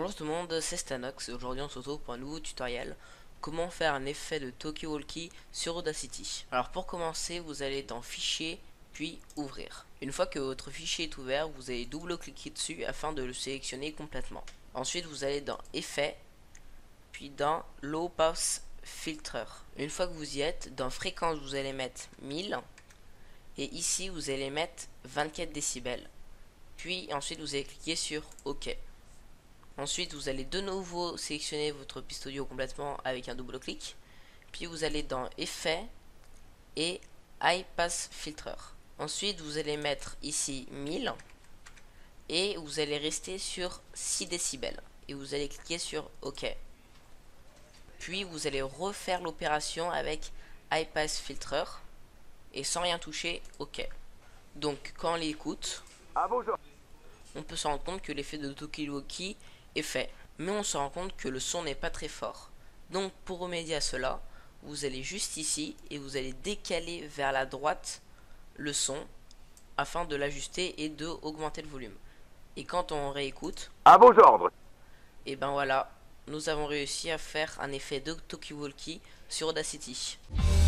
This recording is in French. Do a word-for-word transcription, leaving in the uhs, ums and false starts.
Bonjour tout le monde, c'est Stanox et aujourd'hui on se retrouve pour un nouveau tutoriel. Comment faire un effet de talkie-walkie sur Audacity. Alors pour commencer, vous allez dans Fichier, puis Ouvrir. Une fois que votre fichier est ouvert, vous allez double-cliquer dessus afin de le sélectionner complètement. Ensuite vous allez dans Effets, puis dans Low Pass Filter. Une fois que vous y êtes, dans Fréquence vous allez mettre mille. Et ici vous allez mettre vingt-quatre décibels. Puis ensuite vous allez cliquer sur OK. Ensuite vous allez de nouveau sélectionner votre piste audio complètement avec un double clic. Puis vous allez dans Effets et High Pass Filter. Ensuite vous allez mettre ici mille. Et vous allez rester sur six décibels. Et vous allez cliquer sur OK. Puis vous allez refaire l'opération avec High Pass Filter. Et sans rien toucher, OK. Donc quand on l'écoute, on peut se rendre compte que l'effet de talkie-walkie est fait. Mais on se rend compte que le son n'est pas très fort. Donc pour remédier à cela, vous allez juste ici et vous allez décaler vers la droite le son afin de l'ajuster et de augmenter le volume. Et quand on réécoute, À vos ordres. et ben voilà, nous avons réussi à faire un effet de talkie-walkie sur Audacity.